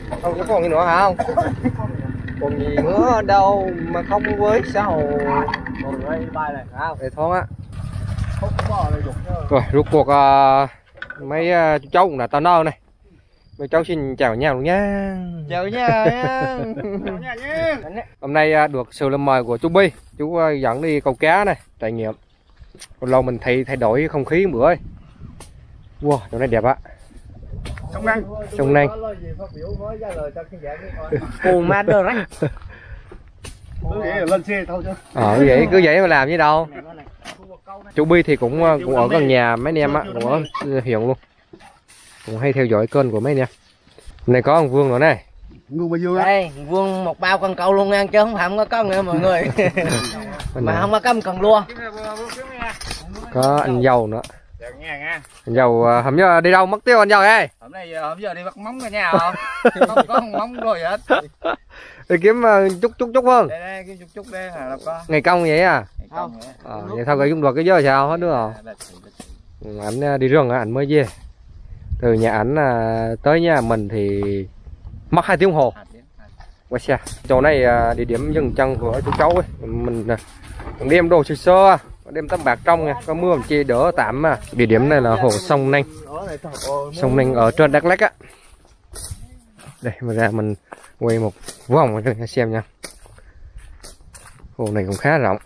Không có còn gì nữa hả không? Còn gì nữa đâu mà không với sao? Còn đây bay này À, để thoáng á. Rồi rút cuộc mấy chú cháu cũng đã tao nơ này. Mấy cháu xin chào nhau luôn nha. chào nha. Hôm nay được sự lời mời của chú Bi, chú dẫn đi câu cá này, trải nghiệm. Còn lâu mình thay đổi không khí bữa ơi. Wow, chỗ này đẹp á. Sông Nang. Cù ma đơ rách. Lên xe thôi chứ. Cứ vậy mà làm gì đâu. Chú Bi thì cũng ở gần nhà mấy anh em á, cũng ở huyện luôn. Cũng hay theo dõi kênh của mấy anh em. Hôm nay có ông Vương nữa này. Vương bao nhiêu đó? Đây, Vương một bao cần câu luôn nha, chứ không phải không có cân nữa mọi người. Mà không có cân cần lua. Có anh Dầu nữa. Anh Dầu hôm giờ đi đâu mất tiêu anh Dầu ơi? Hôm giờ đi bắt móng ở nhà không? Không có móng rồi hết. Đi kiếm chút Vương. Đây kiếm chút đây là có. Ngày công vậy à? Không. Vậy thôi cũng được cái giờ sao hết nữa rồi. Ảnh đi rừng ảnh mới về. Từ nhà ảnh tới nhà mình thì mất 2 tiếng hồ. Quay xe. Chỗ này địa điểm dừng chân của chú cháu ấy. Mình đem đồ sơ đem tấm bạc trong nha, có mưa chi đỡ tạm mà. Địa điểm này là hồ sông Nang. Sông Nang ở trên Đắk Lắk á. Đây mà ra mình quay một vòng cho xem nha. Hồ này cũng khá rộng.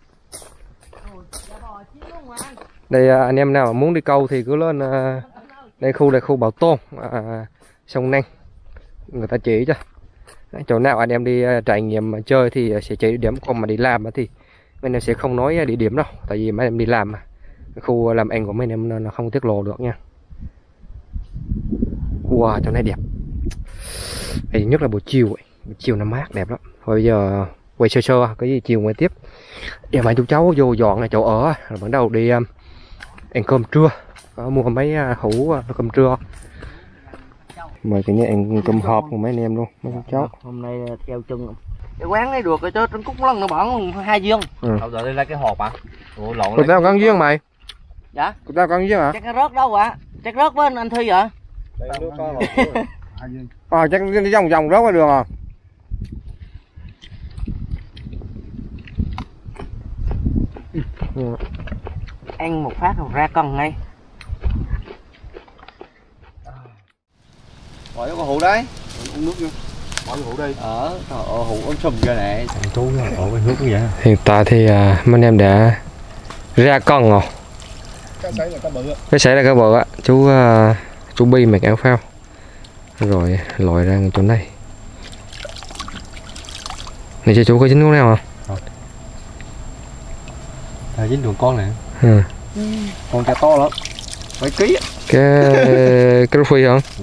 Đây anh em nào muốn đi câu thì cứ lên đây khu bảo tồn sông Nang, người ta chỉ cho. Chỗ nào anh em đi trải nghiệm chơi thì sẽ chỉ địa điểm, còn mà đi làm thì mấy em sẽ không nói địa điểm đâu, tại vì mấy em đi làm mà khu làm ăn của mấy em nó không tiết lộ được nha. Wow, chỗ này đẹp. Đây, nhất là buổi chiều ấy. Buổi chiều nó mát đẹp lắm. Thôi bây giờ quay sơ cái gì chiều ngoài tiếp. Giờ mấy chú cháu vô dọn là chỗ ở rồi bắt đầu đi ăn cơm trưa. Có mua mấy hũ cơm trưa. Mời cả nhà ăn cơm hộp của mấy anh em luôn, mấy chú cháu. Hôm nay theo chân cái quán này được rồi chứ, trên Cúc Lân nó bỏng 2 viên. Đâu giờ đi lấy cái hộp à? Ủa lộn. Tụi tao con duyên mày. Dạ? Tụi tao con duyên hả? Chắc cái rớt đâu ạ? Chắc rớt với anh Thi vậy? Chắc đi vòng rớt qua đường à. Ăn một phát rồi ra cân ngay. Bỏ cái hũ đấy. Uống nước vô. Bỏ cái hũ đây. Hũ ốm sùm kia này. Chú ở cái nước như vậy. Hiện tại thì mấy anh em đã ra cân rồi. Cái sấy là cái bự á. Cái sấy là cái bự á. Chú Bi mặc áo phao. Rồi lội ra chỗ này. Này cho chú có dính con nào không? Dính đường con này. Ừ. Con cá to lắm. Mấy ký á. Cái phi không? Ừ.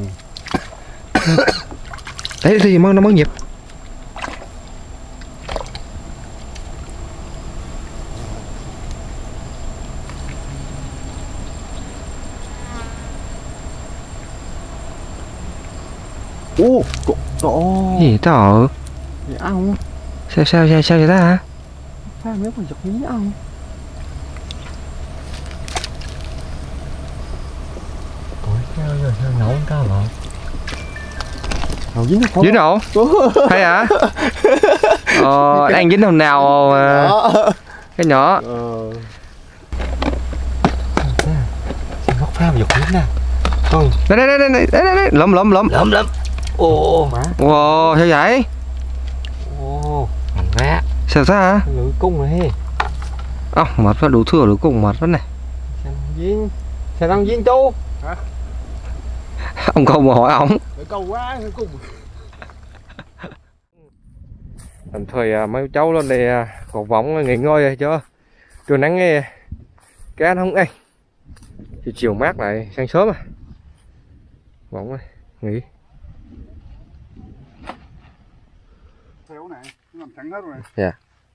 Đấy thì nó mất nhịp. Gì tao Gì ăn? Sao vậy ta hả? Sao nếu mà giật miếng ăn? Coi sao giờ sao nấu cá lợ? Nào dính nó Dính đâu? Hay hả? Đang dính hồi nào cái nhỏ. Sao góc phao mà giật miếng nè. Đây lụm. Ồ. Wow, sao vậy? Ồ, mạnh quá. Sao ta hả? Lưỡi cung này he. Mệt quá, đủ thừa lưỡi cung mệt quá này. Sao đang dính chú? Hả? Ông câu mà hỏi ổng. Lưỡi câu quá, lưỡi cung. Tạm thời mấy cháu lên đây gọt võng nghỉ ngơi rồi chứ. Trưa nắng nghe cá nó không ăn. Chiều mát lại sáng sớm à. Võng này, nghỉ. Theo này, nó làm sẵn hết rồi này. Dạ.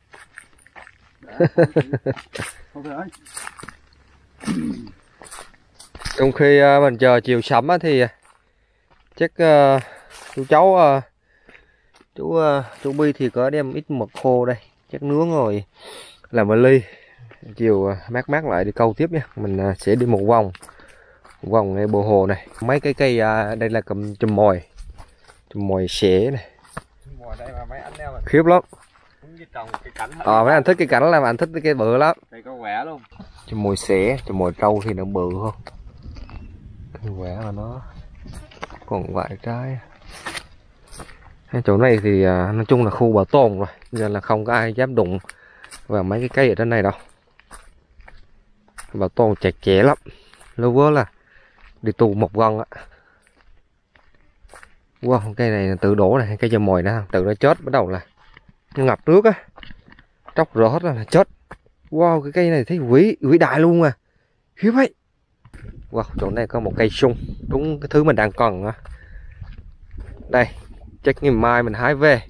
Trong khi mình chờ chiều sẩm thì chắc chú Bi thì có đem ít mực khô đây, chắc nướng rồi làm một ly. Chiều mát lại đi câu tiếp nha. Mình sẽ đi một vòng ngay bờ hồ này. Mấy cái cây đây là cầm chùm mồi, Mồi xế này. Mồi đây mà mấy anh em mà Khiếp lắm. cái cảnh Mấy anh thích cái cảnh là anh thích cái bự lắm. đây có quẻ luôn. Mồi xế, mồi trâu thì nó bự không? Cái quẻ mà nó còn vài trái. Cái chỗ này thì nói chung là khu bảo tồn rồi, nên là không có ai dám đụng vào mấy cái cây ở trên này đâu. Bảo tồn chặt chẽ lắm, lâu quá là đi tù một găng á. Wow, cây này tự đổ này, cây dầm mồi nữa, tự nó chết bắt đầu là ngập nước á, tróc rỡ hết là chết. Wow, cái cây này thấy vĩ đại luôn à, khiếp ấy. Wow, chỗ này có một cây sung, đúng cái thứ mình đang cần á. Đây, chắc ngày mai mình hái về,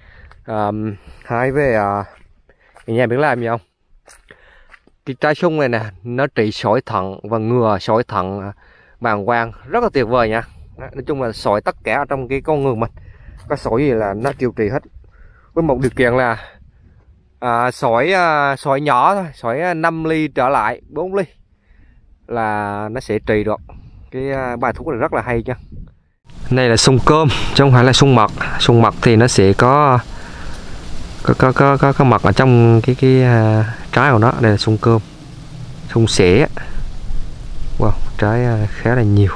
nhà biết làm gì không? Cái trái sung này nè, nó trị sỏi thận và ngừa sỏi thận, bàng quang, rất là tuyệt vời nha. Nói chung là sỏi tất cả ở trong cái con người mình, có sỏi gì là nó điều trị hết, với một điều kiện là sỏi nhỏ thôi, sỏi 5 ly trở lại 4 ly là nó sẽ trị được. Cái bài thuốc này rất là hay nha. Này là sung cơm chứ không phải là sung mật. Sung mật thì nó sẽ có mật ở trong cái trái của nó. Đây là sung cơm, sung sẻ. Wow, trái khá là nhiều.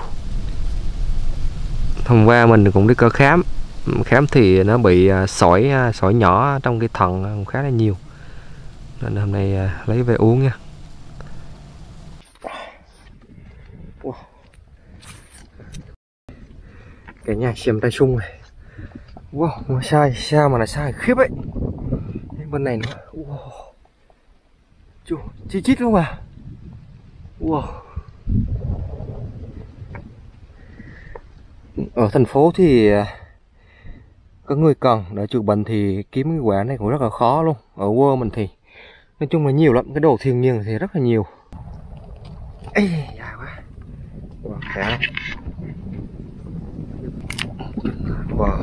Hôm qua mình cũng đi cơ khám thì nó bị sỏi nhỏ trong cái thận khá là nhiều, nên hôm nay lấy về uống nha. Wow. Cả nhà xem tay sung này. Wow, nó sai sao mà là sai khiếp ấy. Bên này nữa. Wow. Chú, chi chít luôn à. Wow. Ở thành phố thì có người cần để chữa bệnh thì kiếm cái quả này cũng rất là khó luôn. Ở quê mình thì nói chung là nhiều lắm, cái đồ thiên nhiên thì rất là nhiều. Ê, dài quá. Wow, khá lắm. Wow.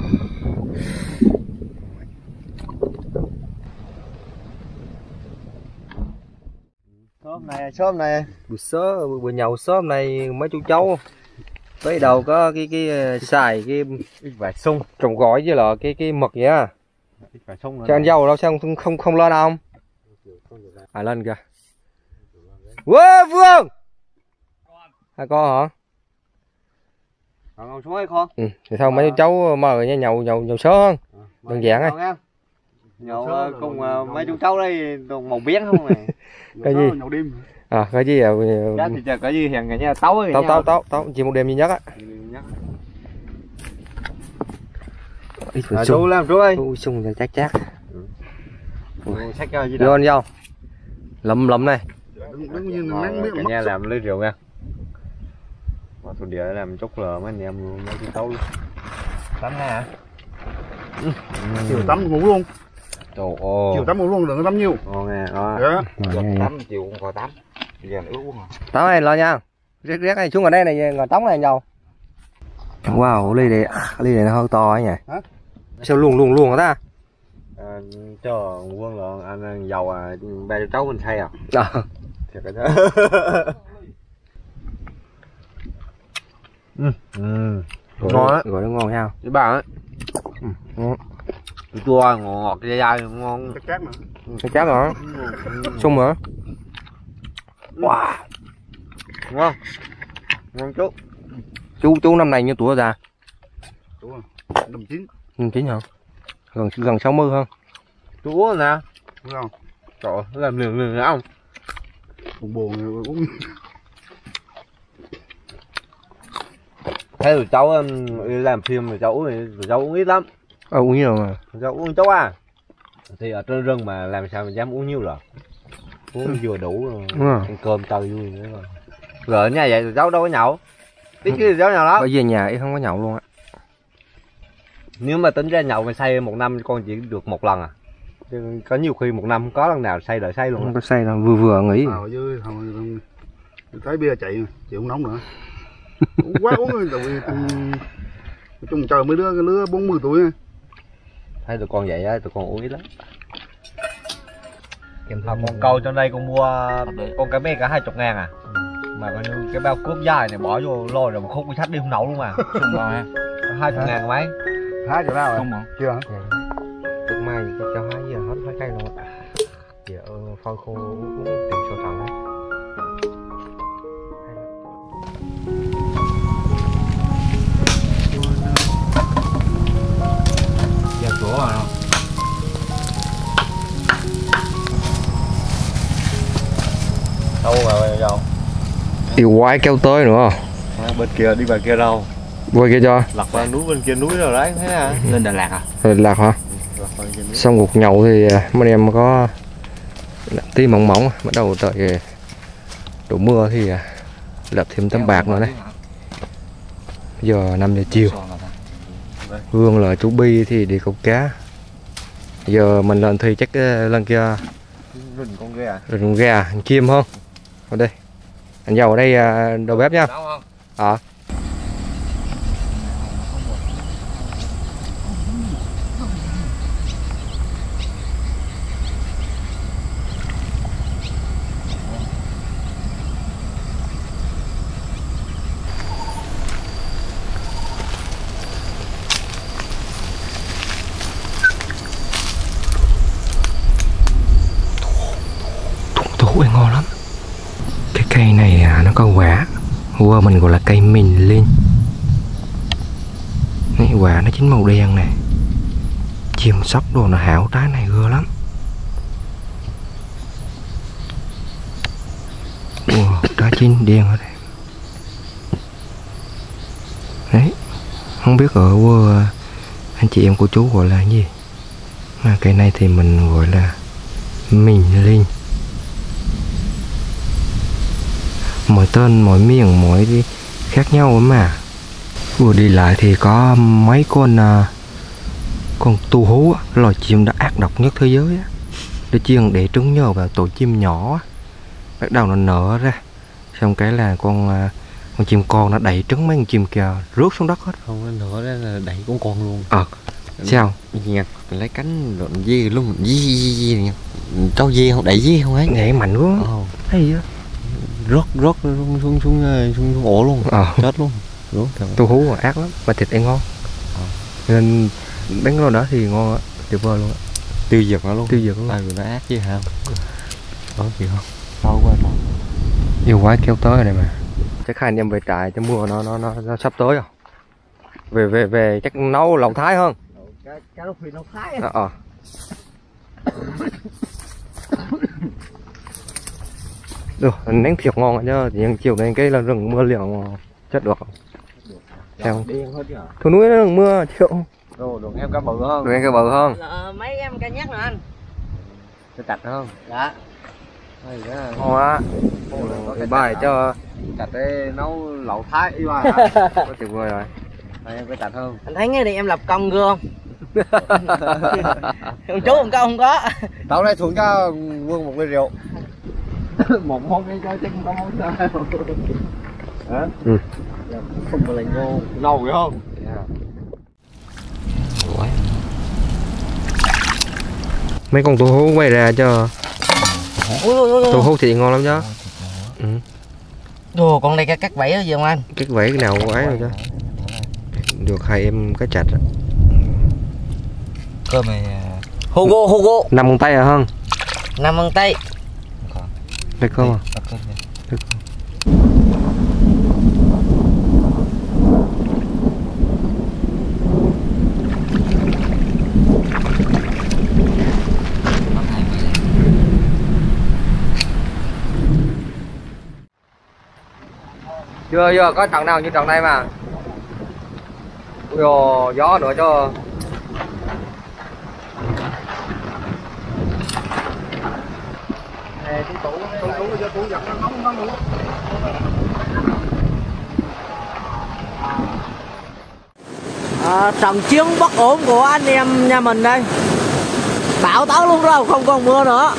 Sớm này Buổi sớm, buổi nhậu sớm này mấy chú cháu tới đầu có cái xài cái vải sung trồng gói với là cái mực vậy á. Cho ăn dầu đâu sao không lên không? Lên kìa. Wow, Vương. Hai con hả? Còn xuống hay con? Ừ, thì sao mấy cháu mời nha, nhậu sớm hơn. Đơn giản ấy. Nhậu cùng mấy chú cháu đây còn màu biến không này. Cái gì? Nhậu đêm. Cái gì à? Cái thì chờ cái gì hiện cái nha, tấu chỉ một đêm duy nhất á. Chú làm chú ơi. Sung ra chát. Xách cho gì đâu. Vô anh vô. Lầm này. Cả nhà làm ly rượu nha. Mà tôi địa làm chút là mấy anh em mấy chú cháu luôn. Tắm nha hả? Chiều tắm ngủ luôn. Trời ơi. Chiều tắm ngủ luôn, đừng có tắm nhiều. Ngon nha. Tắm chiều cũng khỏi tắm. Giờ nó ướt quá mà. Tắm này lo nha. Riết này xuống ở đây này ngồi tắm này nhau. Wow, ly này nó hơi to ấy nhỉ. Hả? Sao luôn hả ta? Cho Quân là anh giàu ba cháu mình thay à? Thiệt cái đó. Ngon á, gọi nó ngon nha. Với bà ấy. Chua ngọt dai ngon. Chắc mà. Chắc hả? Sung hả? Wow. Ngon. Ngon Chú năm nay nhiêu tuổi ra? Chú à, năm 9. Năm 9 hả? Gần 60 hơn. Chú uống nè. Đúng không? Trời ơi, làm lường không? Buồn uống. Thế tụi cháu làm phim tụi cháu uống ít lắm. Uống nhiều mà. Tụi cháu uống cháu à. Thì ở trên rừng mà làm sao mà dám uống nhiều rồi. Uống vừa đủ rồi. Ăn cơm chơi vui nữa rồi. Rồi ở nhà vậy tụi cháu đâu có nhậu. Tí chứ tụi cháu nhậu lắm. Bởi vì nhà ấy không có nhậu luôn á. Nếu mà tính ra nhậu mà say một năm con chỉ được một lần à. Chứ có nhiều khi một năm không có lần nào say đợi say luôn. Không có say đâu, vừa nghỉ. Ở dưới thấy bia chạy chịu không nóng nữa. Quá uống rồi, nói chung trời mấy đứa cái lứa 40 tuổi. Thấy tụi con vậy á, tụi con uống ít lắm. Con câu trong đây con mua con cá mê cả 20.000 à. Mà coi như cái bao cướp dài này bỏ vô lôi rồi một khúc cái sách đi không nấu luôn mà. 20.000 mấy. hái chỗ nào rồi? Không hả? Chưa hả? Được mai thì cho hái giờ hết mấy cây luôn á. Giờ phơi khô uống tiền sôi thẳng đấy. Giờ chỗ rồi không? Đâu rồi đâu? Yêu quái kéo tới nữa. Bên kia đi bên kia đâu? Quay kia cho. Lật qua núi bên kia núi rồi đấy, thấy à? Lên Đà Lạt à? Rồi lạc hả? Xong cuộc nhậu thì mấy em có tí mỏng mỏng, bắt đầu tới đổ mưa thì lợp thêm tấm bạc nữa đấy. Giờ 5 giờ chiều. Hương là chú Bi thì đi câu cá. Giờ mình lên thì chắc lần kia Rừng con ghe à? rừng gà, anh chim không? Ở đây. Anh giàu ở đây đầu bếp nha. Thú ăn ngon lắm. Cái cây này nó có quả, qua mình gọi là cây mình lên. Này quả nó chín màu đen này, chim sóc đồ nó hảo trái này ưa lắm. Trái chín đen ở đây. Đấy, không biết ở anh chị em của chú gọi là gì, mà cây này thì mình gọi là mình lên. Mỗi tên, mỗi miền, mỗi khác nhau mà. Vừa đi lại thì có mấy con tu hú, loài chim đã ác độc nhất thế giới. Để chiên để trứng nhờ vào tổ chim nhỏ. Bắt đầu nó nở ra. Xong cái là con chim con nó đẩy trứng mấy con chim kia rớt xuống đất hết. Không, nó nở ra là đẩy con luôn. Sao? Nha, lấy cánh lộn dê luôn, dê cháu dê không, đẩy dê không ấy. Nhảy mạnh quá. Hay á. Rớt xuống ổ luôn. Chết luôn. Tu hú ác lắm, mà thịt ăn ngon. Nên bánh lô đó thì ngon á, tuyệt vời luôn á. Tiêu diệt nó luôn. Tiêu diệt luôn. Ai vừa nó ác chứ hả? Có gì không? Sâu quá rồi. Yêu quái kéo tới này mà. Chắc hai anh em về trại cho mùa nó sắp tới rồi. Về chắc nấu lẩu Thái hơn. Cá lóc phi lẩu Thái. Được, nén thiệt ngon chứ, nhưng chiều nay cái là rừng mưa liền mà chết được. Theo Điên hết chứ hả? thu núi nó rừng mưa chịu. Đồ em cá bự hơn. Được em cái bự hơn. Mấy em cá nhắc nữa anh. Cái chạch hơn. Dạ. Hay quá. Ngon á. Bài cho Chạch để nấu lẩu Thái y ba. có tuyệt vời rồi. Hay em cái chạch hơn. Anh thấy nghe đi em lập công gưa không? Ông chú một câu không có. Tao đây xuống cho Vương một ly rượu. Một món cái cho chắc không có món sao. Hả? Không có lành vô. Nầu phải không? Mấy con tu hú quay ra cho. Tu hú thì ngon lắm chứ. Đồ con này cắt vảy ở gì không anh? Cắt vảy cái nào ấy rồi chứ. Được hai em cái chạch. Cơm này Hugo 5 con tay à hơn. 5 con tay. Đây cơm à? Chưa có trận nào như trận này mà. Ui gió nữa cho. Trận chiến bất ổn của anh em nhà mình đây. Bão tố luôn rồi, không còn mưa nữa.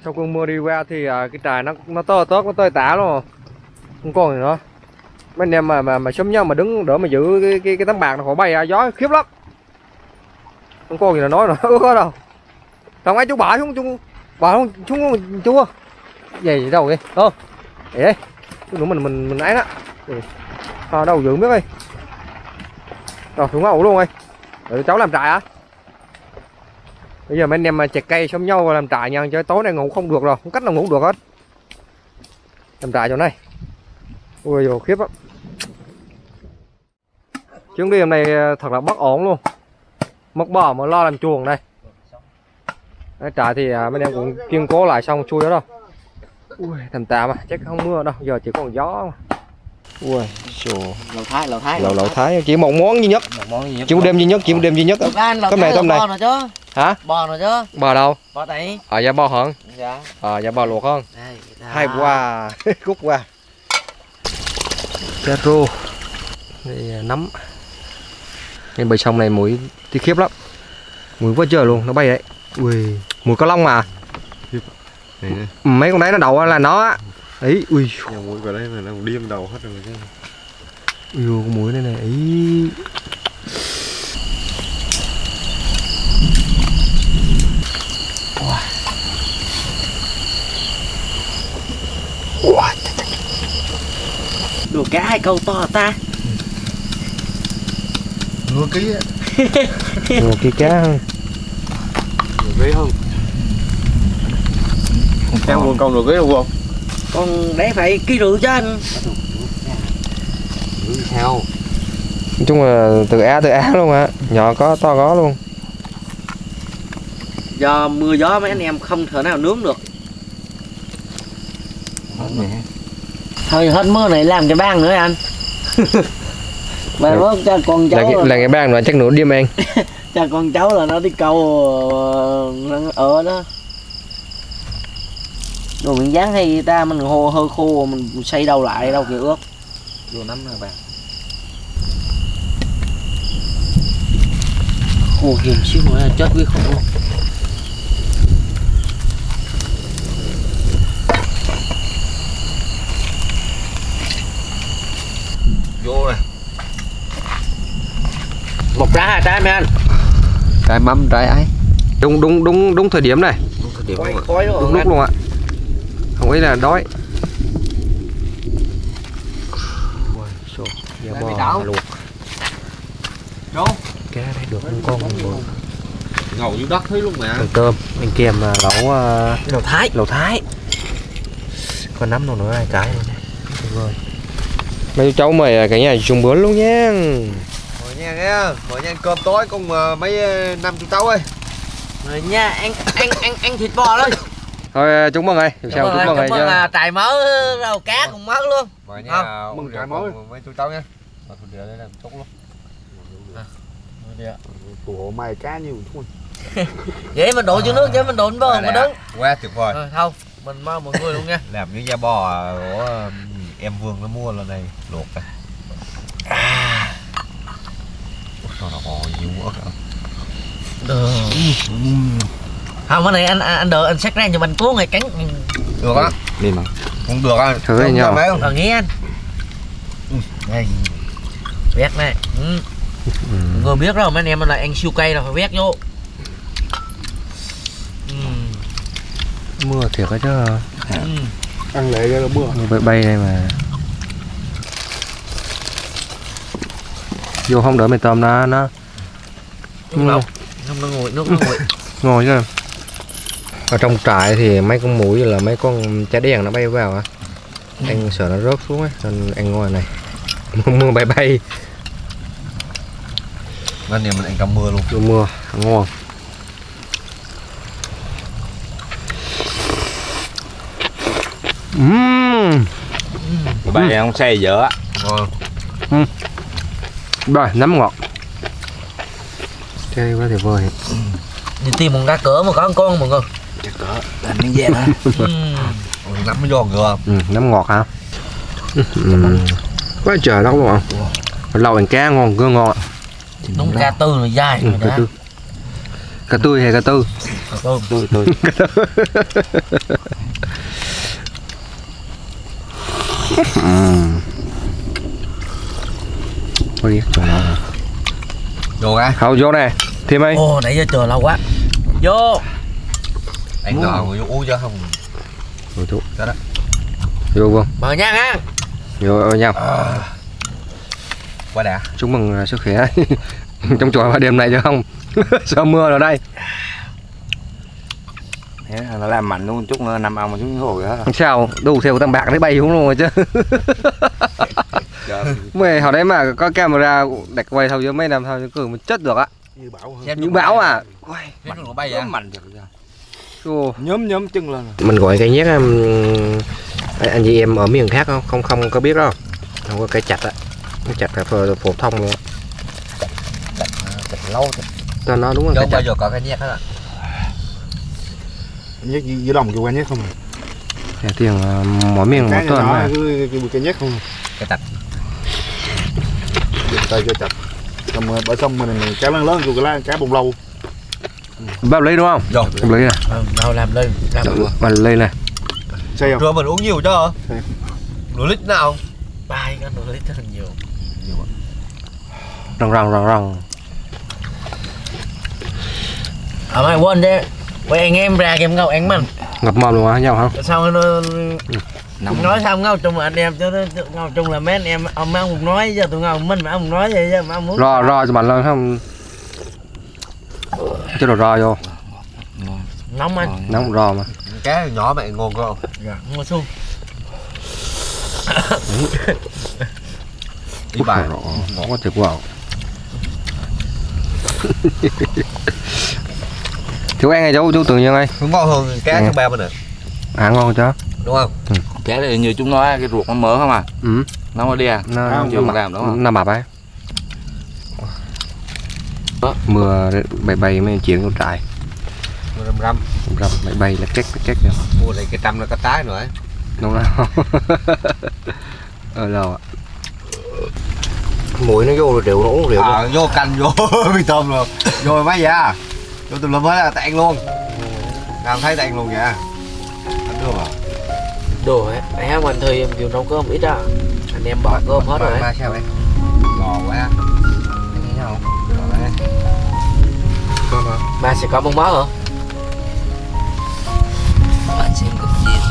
sau cơn mưa đi qua thì cái trại nó to tớt, nó tơi tả luôn, không còn gì nữa. Mấy anh em mà sớm nhau mà đứng đỡ mà giữ cái tấm bạc nó khỏi bay gió khiếp lắm, không còn gì là nói nữa. Có đâu thằng ấy chú bỏ xuống chua gì đâu vậy không vậy chút nữa mình ấy đó đâu giữ biết đi rồi xuống ổ luôn ơi. Rồi cháu làm trại hả? Bây giờ mấy anh em mà chặt cây xóm nhau và làm trại nha, chứ tối nay ngủ không được rồi, không cách nào ngủ được hết. Làm trại chỗ này ui dồi khiếp lắm. Chuyến đi hôm nay thật là bất ổn luôn, mất bò mà lo làm chuồng đây. Đấy, trại thì mấy anh em cũng kiên cố lại xong chui đó đâu. Ui thầm tạm chắc không mưa đâu, giờ chỉ còn gió mà. Ui lẩu thái chỉ một món duy nhất, chỉ một đêm duy nhất, có mẹ tôm này hả? Bò rồi chứ. Bò đâu? Bò đấy. Dạ bò hả? Dạ. Dạ bò luộc hơn. Hay quá. Cút qua. Cá rô. Đây nấm. Cái bờ sông này mùi thì khiếp lắm. Mùi quá trời luôn, nó bay đấy. Ui, mùi cá lông mà. Mấy con đấy nó đầu là nó á. Đấy, ui. Nhiều mũi vào đây mà nó điên đầu hết rồi chứ. Ui con mũi này này. Ý. Đồ cá 2 câu to ta. Nửa ký á. Nửa ký cá hơn. Nửa ký không? Em buồn con nửa ký không? Con đấy phải ký rưỡi chứ anh. Sao? Nói chung là từ á luôn á, nhỏ có to có luôn. Do mưa gió mấy anh em không thể nào nướng được. Thôi hết mưa này làm cái bang nữa anh. Mà nó cho con cháu là cái bang mà chắc nửa đêm anh. cho con cháu là nó đi câu ở đó. Đồ miếng dán hay ta mình hơi khô mình xây đâu lại đâu kìa ướt. Vô nấm nè bạn. Khô hiền xíu nữa chết quý không luôn. Vô này. Một trái 2 trái mấy anh. Trái mắm trái ấy. Đúng thời điểm này. Đúng thời điểm khói luôn. Đúng lúc luôn ạ. Không ấy là đói. Giờ bò luộc. Đâu? Cá đây được con ngầu dưới đất thấy luôn mà. Tôm, anh kèm lẩu thái. Còn nấm đâu nữa ai cái luôn. Tuyệt vời. Mấy cháu mày cả nhà chung bữa luôn nha. Mời nha nghe, mời nha ăn cơm tối cùng mấy năm chú cháu ơi. Rồi nha, ăn thịt bò thôi. Thôi chúc mừng ơi, sao chúc mừng ơi chứ. Trài mớ rau cá cùng mớ luôn. Mời nha, mừng trài mới. Mấy chú cháu nha. Mà thôi để làm chốt luôn. Ủa mày cá nhiều thôi. Vậy mình đổ vô nước chứ mình đổ bơ mà đứng. Quá tuyệt vời. Không, mình mời mọi người luôn nha. Làm những da bò của em Vương nó mua lần này luộc này. Sao nó bò nhiều quá kìa. Không cái này anh đợi anh xách ra cho mình cuốn này cắn. Được á. Đi mà. Cũng được á. Thử đi nhau. Nghe anh. Đây. Vét này. Người biết rồi mấy anh em lại ăn siêu cây là phải vét vô. Mưa thiệt á chứ. Ăn lệ ra là mưa. Bay đây mà. Vô không đỡ mày tôm nó không nó nguội nước nó nguội. Ngon chứ. Ở trong trại thì mấy con muỗi là mấy con chả đen nó bay vào á. Anh sợ nó rớt xuống á nên ăn ngoài này. Mưa bay. Nên mình ăn trong mưa luôn. Vô mưa ngon. Bạn không xay dở á. Ngon. Rồi nấm ngọt. Chơi quá tuyệt vời. Đi tìm một cá cỡ mà có con mọi người. Cá cỡ làm miếng dẹt hả? Nấm nó giòn gừa. Nấm ngọt hả? Quá trời đâu luôn ạ. Lâu ăn cá ngon, cưa ngon. Đúng cá tư rồi dai rồi đó. Cá tươi hay cá tư? Cá tôm. Tôi. Thôi đi, chỗ nào? Vô ra. Không vô này, thêm ấy. Ồ, nãy giờ chờ lâu quá. Vô. Anh ngờ vô uống chứ không. Vô chú. Đó đó. Vô không? Mời nha ha. Vô nhau. Quá đã. Chúc mừng sức khỏe. Trong trò đêm này chứ không. Sao mưa ở đây? Thế nó làm mạnh luôn chút nữa nằm ông mà xuống hồ đó. Không sao, đủ theo tầm bạc đấy bay xuống luôn rồi chứ. Mày hồi đấy mà có camera đặt quay thôi chứ mấy năm thôi chứ cứ mình chết được á. Như bão à. Mạnh nó bay à? Mạnh được rồi. Nhóm chân lên. Mình gọi cây nhét anh chị em ở miền khác không có biết đâu. Không có cây chạch á. Cái chạch là phổ thông luôn. Chặt lâu Cho nó đúng rồi. Không bao giờ có cái nhét đó. Nhét dưới đồng cho qua nhét không à? Để tiền mỗi miếng một tuần mà. Cái nhét không? Cái tạch. Tay cho chặt. Xong bữa xong mình cá lớn cho cái cá bông lâu. Bao lấy đúng không? Rồi. Lấy này. Nào làm lên. Bạn lấy này. Xây không? Rồi mình uống nhiều chứ hả? Nửa lít nào? 3 cái nửa lít rất là nhiều. Rong. Mày quên chứ. Quay anh em ra em ngâu anh mình. Ngập mồm luôn á nhau không? Sao nó nói sao ngâu chung là anh em chứ ngâu chung là mấy anh em ông mấy ông nói giờ tụi ngâu mình mà ông nói vậy chứ mà ông muốn Ro cho bạn lên không? Chứ đồ ro vô. nóng anh. Nóng ro mà. Cá nhỏ mẹ ngon không? Dạ, ngồi xuống. Đi bài. Có tuyệt vời. Chú ăn này chú tự nhiên ơi. Ngon hơn cá trong ba bên này. Ngon chứ. Đúng không? Cá này như chúng nói cái ruột nó mỡ không à? Ừ. Nó mới đi à? Nó chưa mà làm đúng không? Nó mập ấy. Mưa bay mấy chuyện con trại. Răm. Bay là két kìa. Mua lại cái trăm nó có tái nữa. Đúng không? Lâu ạ. Mũi nó vô rồi rượu nó uống rượu. Vô canh vô mì tôm rồi. Vô mấy da. Vô tùm lum hết là tặng luôn. Làm thấy tặng luôn kìa. Anh đưa vào. Đồ ấy, nãy mình thì em vừa nấu cơm ít á. Anh em bỏ cơm hết rồi đấy. Sao vậy? Gò quá. Nghe nhau không? Gò quá. Cơm hả? Ba sẽ có bông bó hả? Bạn xem cục chiên.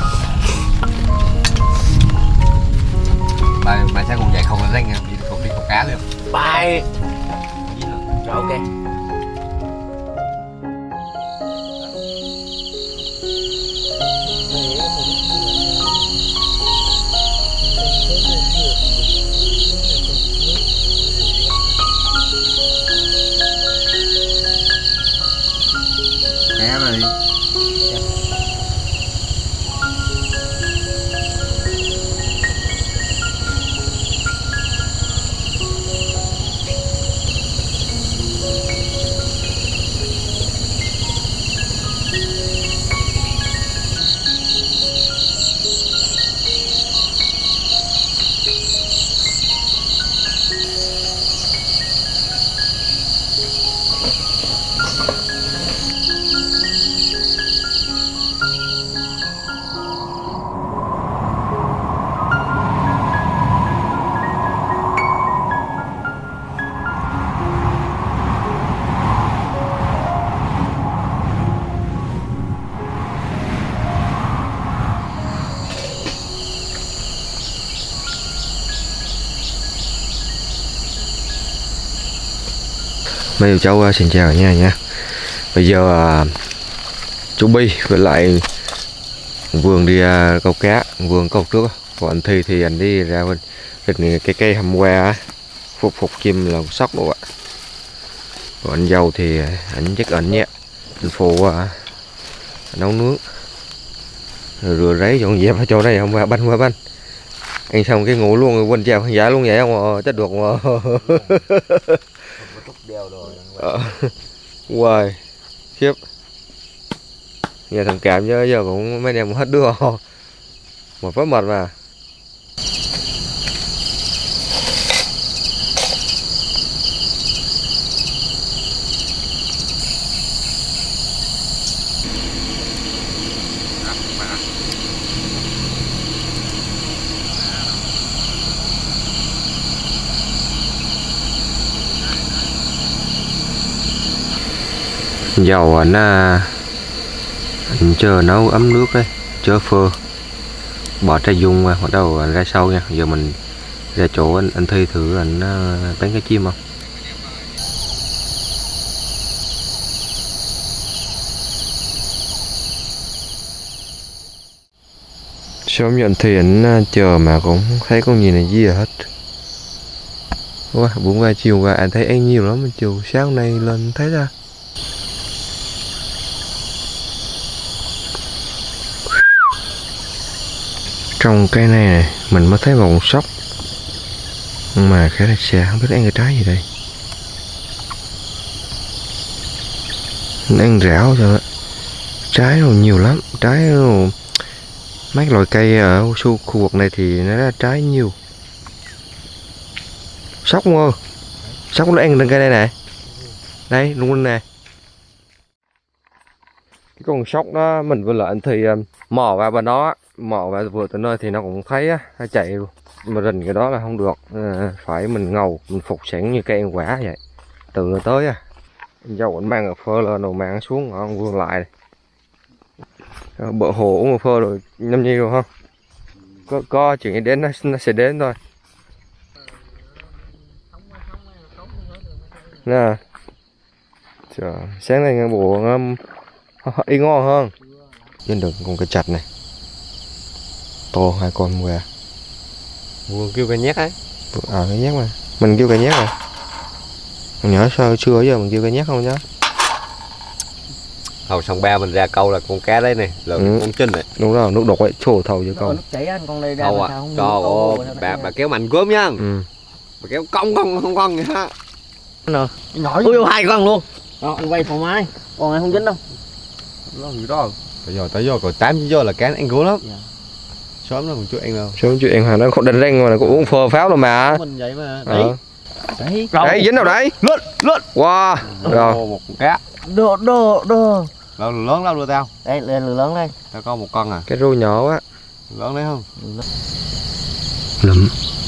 Bà sao cũng vậy không có răng đi cục cá luôn. Bye. Rồi ok. Cá này. Mấy cháu xin chào cả nhà nha. Bây giờ chú Bi với lại Vương đi câu cá, Vương câu trước, còn anh Thi thì anh đi ra bên cái cây hầm que phục chim lồng sóc đồ ạ. Còn anh Dâu thì anh chắc anh nhé, anh phụ nấu nướng rồi rửa ráy dọn dẹp ở chỗ này không, qua banh anh xong cái ngủ luôn rồi quên chào khán giả luôn vậy không chết được mà. Wow, khiếp. Nhà thằng Cảm chứ giờ cũng mấy em hết đưa một phát mật mà. Dầu anh chờ nấu ấm nước đấy, chớ phơ, bỏ trái dung qua, bắt đầu anh ra sau nha. Giờ mình ra chỗ anh Thi thử anh bán cái chim không. Sớm giờ anh Thi anh chờ mà cũng không thấy con gì này gì hết. Quá, buổi qua chiều qua anh thấy ăn nhiều lắm, chiều sáng nay lên thấy ra. Trong cây này mình mới thấy một con sóc, mà khá là xa, không biết ăn cái trái gì đây. Mình ăn rau rồi, trái rồi nhiều lắm, trái rồi. Mấy loại cây ở khu vực này thì nó ra trái nhiều. Sóc không ơi, sóc nó ăn trên cây đây nè, đây luôn nè. Cái con sóc đó mình vừa lại anh thì mò vào bên đó, mò vào vừa tới nơi thì nó cũng thấy á, nó chạy luôn. Mà rình cái đó là không được, phải mình ngầu, mình phục sẵn như cây ăn quả vậy. Từ nó tới á, dâu anh mang ở phơ lên rồi mang xuống, ông vương lại. Bờ hồ uống một phơ rồi nhâm nhi rồi không? Có chuyện đến nó sẽ đến thôi. Nè, trời, sáng nay ngang bộ y ngon hơn. Trên đường còn cái chạch này, to 2 con gà. Vừa kêu cái nhát ấy. Cái nhát mà, mình kêu cái nhát rồi. Mình nhớ sao xưa giờ mình kêu cái nhát không nhá. Hầu sông Ba mình ra câu là con cá đấy này, lớn con trinh này. Đúng rồi, nước đục ấy, trổ thầu cho câu. Nước chảy anh con đây ra Hầu à, bà kéo mạnh gớm nhá. Bà kéo cong vậy ha. Nhỏ ui 2 con luôn. Đó, anh quay thoải mái, còn này không dính đâu. Nó gì đó. Tới giờ còn 8 giờ là cá ăn gỗ lắm. Dạ. Sớm nó còn chưa ăn đâu. Sớm chưa ăn hàng nó không đánh răng mà cũng uống phơ pháo rồi mà. Mình vậy mà. Đấy, dính đâu đấy? Lướt. Wow. Rồi. Một cá. Đồ. Lớn đâu đưa tao. Đây, lên lớn đây. Tao có một con à. Cái rô nhỏ quá. Lớn đấy không? Lụm.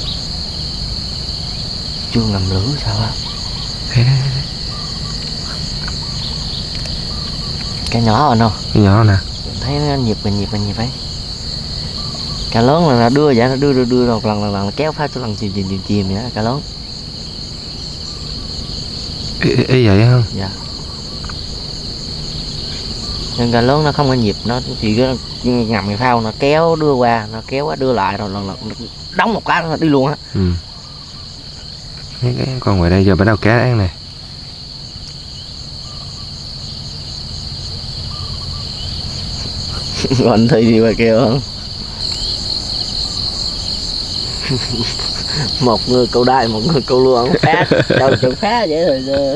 Chưa làm lửa sao á? Đây. Cái nhỏ rồi đâu? Cái nhỏ nè. Thấy nó nhịp ấy. Cá lớn là đưa vậy, nó đưa một lần là kéo phá cho lần chìm vậy đó, cá lớn. Ý vậy không? Dạ. Nhưng cá lớn nó không có nhịp, nó chỉ có ngầm cái phao nó kéo đưa qua, nó kéo qua đưa lại rồi lần đóng một cái nó đi luôn á. Cái con ngoài đây giờ bắt đầu cá ăn này. Còn thì gì mà kêu không? Một người câu đai, một người câu luôn phá, đâu chừng phá vậy rồi giờ.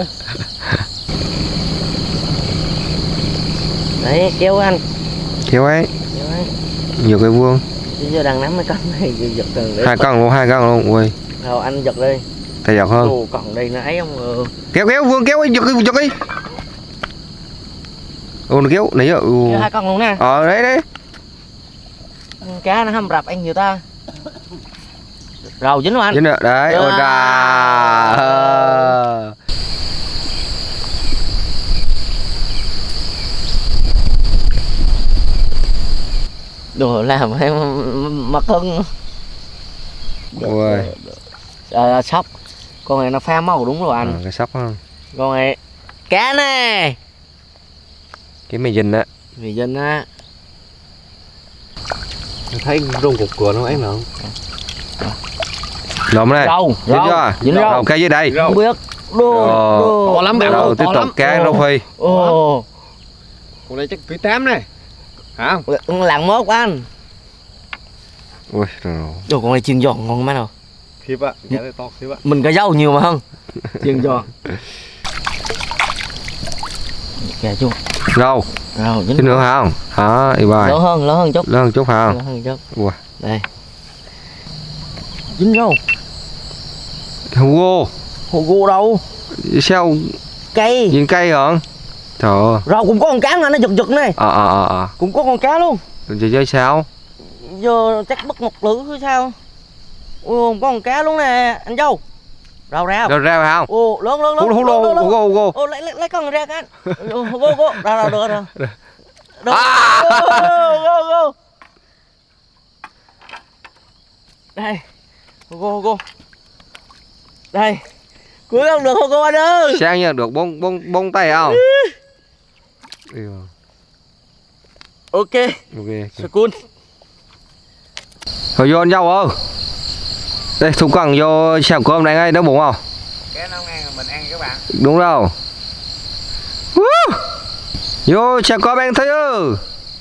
Đấy, kéo anh. Kéo ấy. Nhiều cái vuông. Giờ đang nắm mấy con này giật từng. 2 con luôn, ui. Rồi anh giật đi. Thầy giật hơn. Ồ, còn đây nó ấy không? Kéo vuông, kéo ấy, giật đi. Nó kéo, nãy giờ. 2 con luôn nè. Đấy. Cá nó hâm rập anh nhiều ta. Rồi dính luôn anh. Dính được, đấy, ôi trà. Đồ làm em mất hưng. Ôi. Sóc. Con này nó pha màu đúng rồi anh. Cái sóc không? Con này cá nè. Cái mì dinh á. Mì dinh á. Thấy rung cục cửa nó ấy nữa. Lộn này. Dính rau. Cái dưới đây. Không biết. Đồ. To lắm bạn ơi. Tiếp tục cá rau phi. Con này chắc ký 8 này. Hả? Lạng mốt anh. Ui trời. Đồ con này chiên giòn ngon má nào. Khiếp á, cá này to khiếp á. Mình có dâu nhiều mà không? Chiên giòn. Kìa chú. Rau. Dính chứ nữa không? Hả, y bài. Lớn hơn chút. Lớn hơn chút hả? Lớn hơn chút. Ủa. Đây. Dính rau. Hồ gô đâu? Sao? Cây. Viên cây hả? Trời ơi. Rau cũng có con cá này, nó giật này. Cũng có con cá luôn. Rồi chơi sao? Giờ chắc bắt một lưỡi hay sao? Ui, có con cá luôn nè, anh dâu. Rau ra. Rồi ra phải không? Ô, lớn. Hú lô. Ô, lấy con ra cái. Go. Ra được rồi. Go. Đây. Go. Đây. Cuối không được không cô anh ơi. Sang nha, được bông tay không? Ok. School. Thôi vô ăn rau ơi. Đây, thùng quẳng vô xào cơm này ngay, đỡ bụng không? Cái nó ngang mình ăn các bạn. Đúng đâu. Vô xào cơm ăn thấy ư.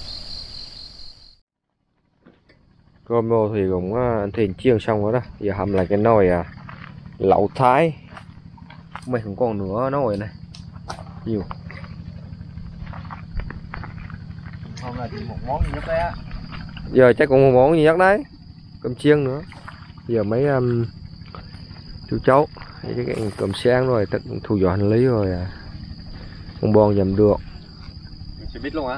Cơm vô thì cũng anh Thiền chiên xong rồi đó. Giờ hầm lại cái nồi lẩu Thái. Mày không còn nữa nồi này. Nhiều. Hôm nay chỉ một món duy nhất đấy á. Giờ chắc cũng một món duy nhất đấy. Cơm chiên nữa. Giờ mấy chú cháu cái cơm sáng rồi tất thu dọn hành lý rồi con bon dầm được. Sẽ biết luôn hả?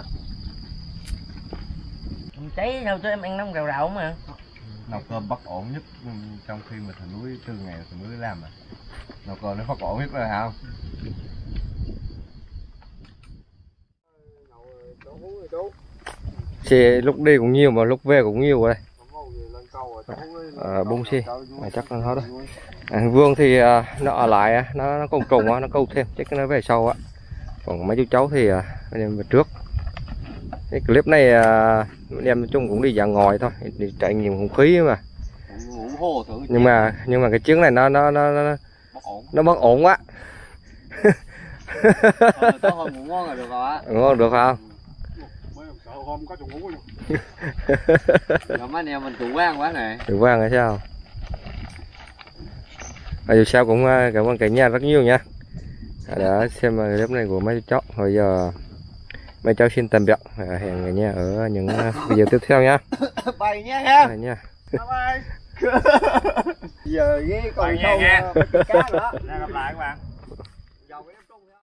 Cháy sao cho em ăn nóng rào mà. Nấu cơm bất ổn nhất trong khi mà thằng núi từ ngày thằng núi làm mà. Nấu cơm nó bất ổn nhất rồi hả không? Xe lúc đi cũng nhiều mà lúc về cũng nhiều rồi. Bung xe chắc là hết đó. Vương thì nó ở lại nó còn trùng nó câu thêm chắc nó về sau á. Còn mấy chú cháu thì anh em về trước. Cái clip này anh em nói chung cũng đi dạo ngồi thôi, đi trải nghiệm không khí mà. Nhưng mà cái chuyến này nó bất ổn quá. Ngon là được rồi á. Ngon được không? Mấy anh em mình chủ quan quá này. Chủ quan hay sao? Dù sao cũng cảm ơn cả nhà rất nhiều nha. Đã xem clip này của mấy cháu. Rồi giờ mấy cháu xin tạm biệt. Hẹn cả nhà ở những video tiếp theo nha. Bye nha. Bye nha. Bye. Giờ cái còn sâu cá nữa. Hẹn gặp lại các bạn.